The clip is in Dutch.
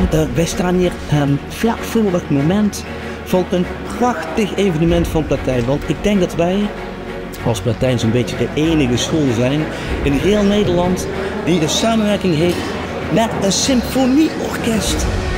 Wij staan hier vlak voor het moment van een prachtig evenement van Platijn. Want ik denk dat wij als Platijn zo'n beetje de enige school zijn in heel Nederland die de samenwerking heeft met een symfonieorkest.